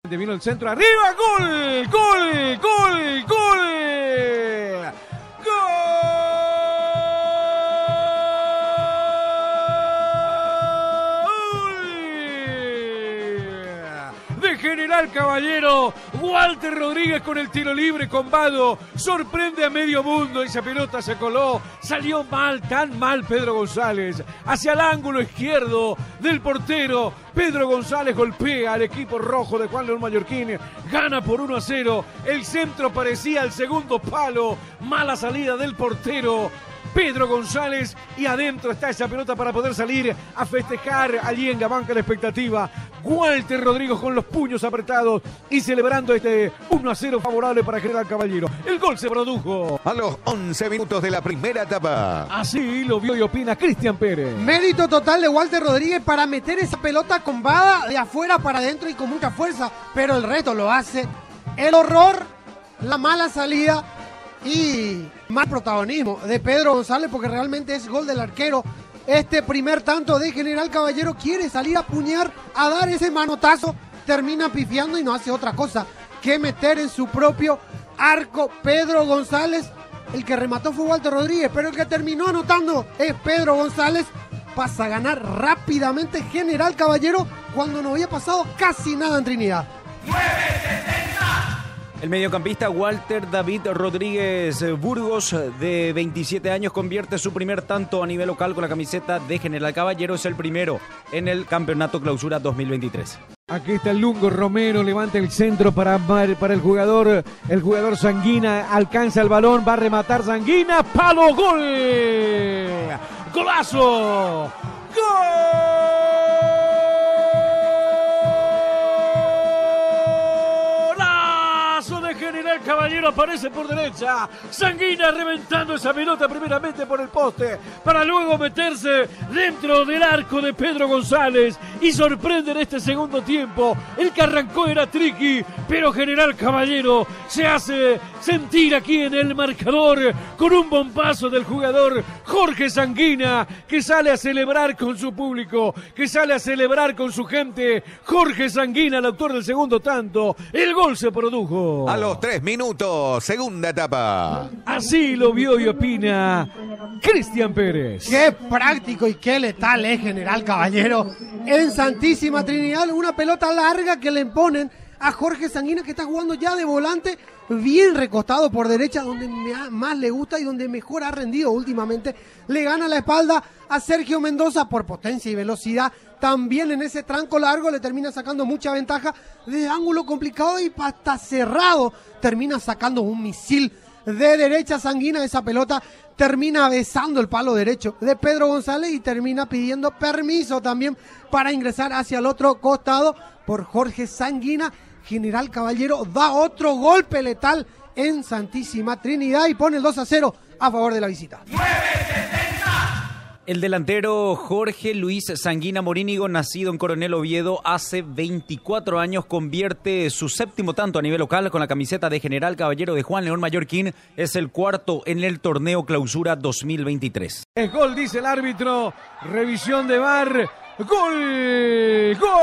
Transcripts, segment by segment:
Vino el centro arriba, gol, gol, gol, gol. De General Caballero, Walter Rodríguez con el tiro libre con Vado, sorprende a medio mundo, esa pelota se coló, salió mal, tan mal Pedro González, hacia el ángulo izquierdo del portero, Pedro González golpea al equipo rojo de Juan León Mallorquín, gana por 1-0, el centro parecía el segundo palo, mala salida del portero, Pedro González, y adentro está esa pelota para poder salir a festejar. Allí en Gabanca la expectativa. Walter Rodríguez con los puños apretados y celebrando este 1-0 favorable para General Caballero. El gol se produjo a los 11 minutos de la primera etapa. Así lo vio y opina Cristian Pérez. Mérito total de Walter Rodríguez para meter esa pelota con Vada de afuera para adentro y con mucha fuerza, pero el reto lo hace. El horror, la mala salida y más protagonismo de Pedro González, porque realmente es gol del arquero. Este primer tanto de General Caballero quiere salir a puñar, a dar ese manotazo, termina pifiando y no hace otra cosa que meter en su propio arco Pedro González. El que remató fue Walter Rodríguez, pero el que terminó anotando es Pedro González. Pasa a ganar rápidamente General Caballero cuando no había pasado casi nada en Trinidad. El mediocampista Walter David Rodríguez Burgos, de 27 años, convierte su primer tanto a nivel local con la camiseta de General Caballero. Es el primero en el Campeonato Clausura 2023. Aquí está el Lungo Romero, levanta el centro para el jugador Sanguina, alcanza el balón, va a rematar Sanguina, palo, gol, golazo, General Caballero aparece por derecha, Sanguina reventando esa pelota primeramente por el poste para luego meterse dentro del arco de Pedro González y sorprende en este segundo tiempo. El que arrancó era Triqui, pero General Caballero se hace sentir aquí en el marcador con un bombazo del jugador Jorge Sanguina, que sale a celebrar con su público, que sale a celebrar con su gente. Jorge Sanguina, el autor del segundo tanto. El gol se produjo a los 3 minutos, segunda etapa. Así lo vio y opina Cristian Pérez. Qué práctico y qué letal es General Caballero en Santísima Trinidad. Una pelota larga que le imponen a Jorge Sanguina, que está jugando ya de volante, bien recostado por derecha, donde más le gusta y donde mejor ha rendido últimamente. Le gana la espalda a Sergio Mendoza por potencia y velocidad. También en ese tranco largo le termina sacando mucha ventaja de ángulo complicado y hasta cerrado. Termina sacando un misil de derecha Sanguina. Esa pelota termina besando el palo derecho de Pedro González y termina pidiendo permiso también para ingresar hacia el otro costado por Jorge Sanguina. General Caballero da otro golpe letal en Santísima Trinidad y pone el 2-0 a favor de la visita. El delantero Jorge Luis Sanguina Morínigo, nacido en Coronel Oviedo hace 24 años, convierte su séptimo tanto a nivel local con la camiseta de General Caballero de Juan León Mallorquín. Es el cuarto en el torneo Clausura 2023. Es gol, dice el árbitro. Revisión de VAR. ¡Gol! ¡Gol!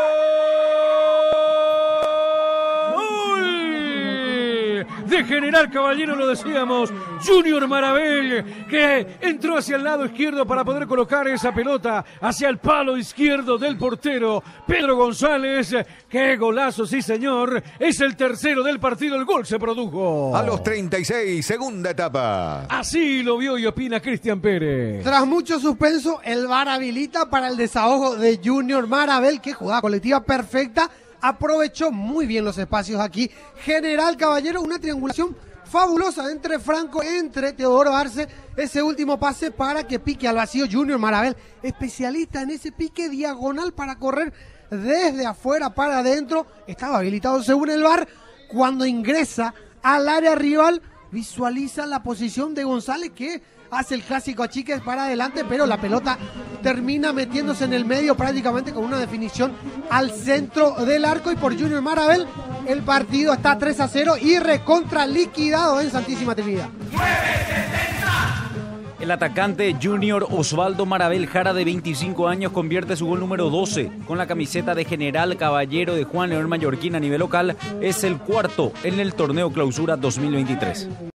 De General Caballero, lo decíamos, Junior Marabel, que entró hacia el lado izquierdo para poder colocar esa pelota hacia el palo izquierdo del portero Pedro González. ¡Qué golazo, sí señor! Es el tercero del partido, el gol se produjo a los 36, segunda etapa. Así lo vio y opina Cristian Pérez. Tras mucho suspenso, el VAR habilita para el desahogo de Junior Marabel, que jugada colectiva perfecta. Aprovechó muy bien los espacios aquí General Caballero, una triangulación fabulosa entre Franco, entre Teodoro Arce, ese último pase para que pique al vacío Junior Marabel, especialista en ese pique diagonal para correr desde afuera para adentro. Estaba habilitado según el VAR. Cuando ingresa al área rival, visualiza la posición de González, que hace el clásico achique para adelante, pero la pelota termina metiéndose en el medio prácticamente con una definición al centro del arco, y por Junior Marabel el partido está 3-0 y recontra liquidado en Santísima Trinidad. El atacante Junior Osvaldo Marabel Jara, de 25 años, convierte su gol número 12 con la camiseta de General Caballero de Juan León Mallorquín a nivel local. Es el cuarto en el torneo Clausura 2023.